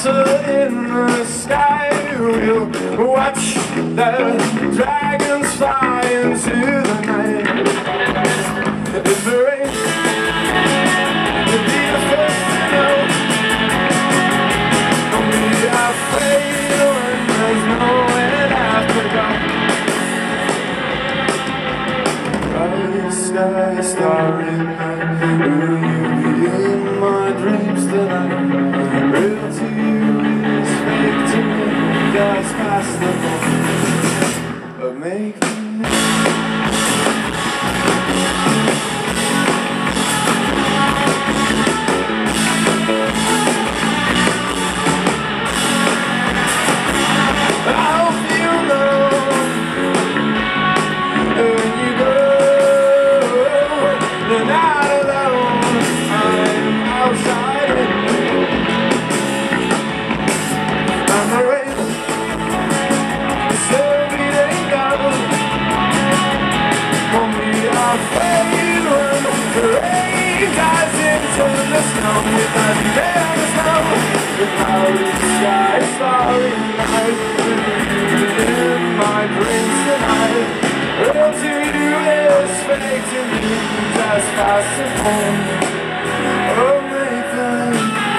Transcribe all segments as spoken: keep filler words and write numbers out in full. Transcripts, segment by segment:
castle in the sky. We'll watch the dragons fly into the night. If the rain will be the first to know, don't be afraid when there's nowhere after dark. Bright sky, starry night, will you be in my dreams tonight? Real to you is fake to me, guys past the point of making me. I hope you know when you go, you're not alone. I'm outside with you. I'm the rain, still beating down. Won't be afraid when the rain dives into the snow. If I stay on the snow, the cloudy sky, starry night, in my dreams tonight. Real to you is fake to me, just past the point of making.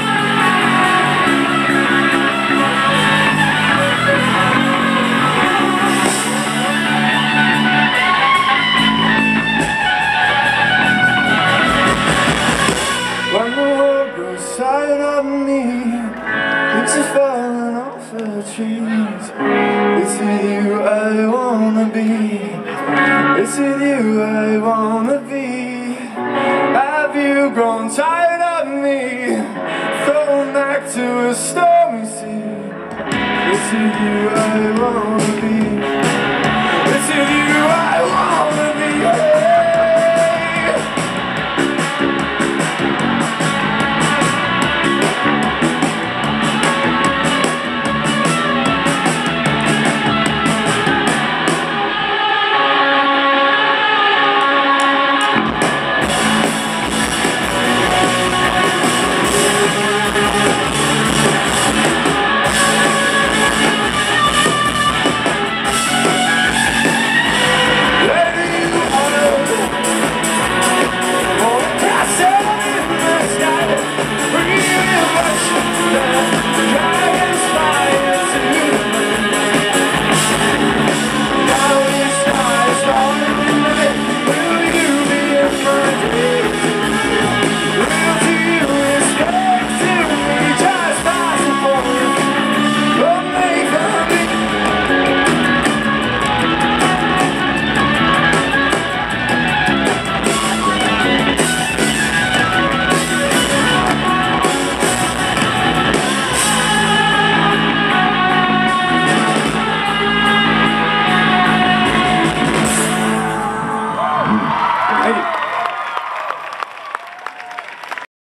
When the world grows tired of me, it's a falling off the trees. It's with you I wanna be. It's with you I wanna be. Have you grown tired of me, thrown back to a stormy sea? It's with you I wanna be.